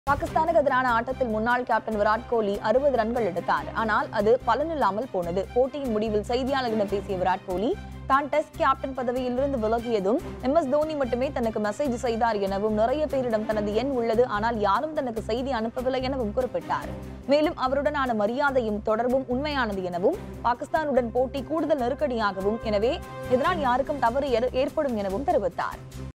பாகிஸ்தானுக்கு எதிரான ஆட்டத்தில் முன்னாள் கேப்டன் விராட் கோலி 60 ரன்கள் எடுத்தார். ஆனால் அது பலனில்லாமல் போனது. போட்டியின் முடிவில் செய்தியாளர்களிடம் பேசிய விராட் கோலி தான் டெஸ்ட் கேப்டன் பதவியிலிருந்து விலகியதும் MS தோனி மட்டுமே தனக்கு மெசேஜ் செய்தார் எனவும், நிறைய பேரிடம் தனது எண் உள்ளது, ஆனால் யாரும் தனக்கு செய்தி அனுப்பவில்லை எனவும் குறிப்பிட்டார். மேலும் அவருடனான மரியாதையும் தொடர்பும் உண்மையானது எனவும், பாகிஸ்தானுடன் போட்டி கூடுதல் நெருக்கடியாகவும், எனவே இதனால் யாருக்கும் தவறு ஏற்படும் எனவும் தெரிவித்தார்.